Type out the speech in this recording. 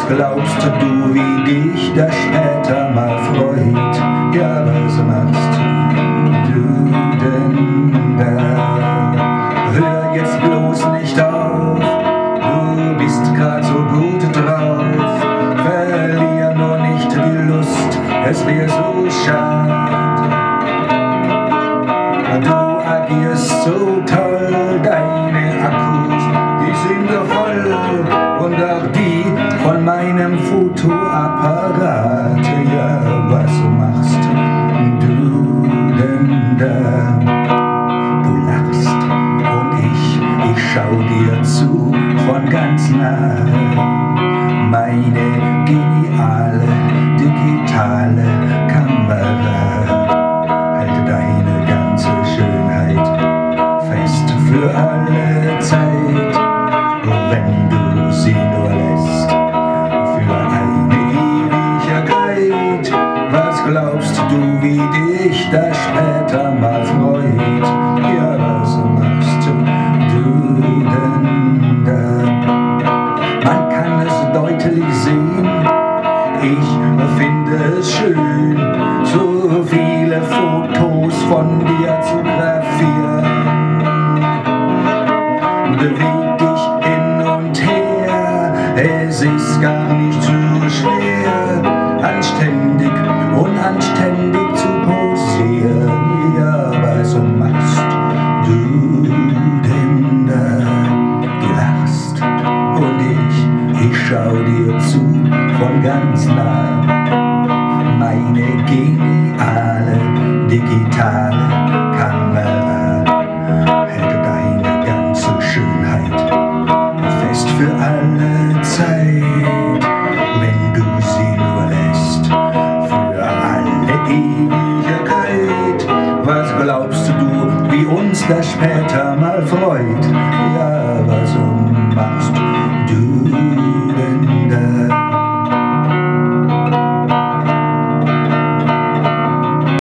glaubst du, wie dich das später mal freut? Ja, was machst du denn da? Hör jetzt bloß nicht auf, du bist grad so gut drauf. Verlier nur nicht die Lust, es wär so schade. Du agierst so toll, deine Akkus, die sind so voll, und auch die von meinem Fotoapparat. Ja, was machst du denn da? Du lachst und ich schau dir zu von ganz nah. Meine geniale, digitale Kamera hält deine ganze Schönheit fest für alle Zeit, wenn du sie nur lässt, für eine Ewigkeit. Was glaubst du, wie dich das später mal freut? Ja, was machst du denn da? Man kann es deutlich sehen, ich finde es schön, so viele Fotos von dir zu grafieren. Beweg dich hin und her, es ist gar nicht so schwer, anständig, unanständig zu posieren. Ja, was machst du denn da? Du lachst und ich schau dir zu von ganz nah. Meine geniale, digitale Kamera hält deine ganze Schönheit fest für alle Zeit, wenn du sie nur lässt, für alle Ewigkeit. Was glaubst du, wie uns das später mal freut? Ja,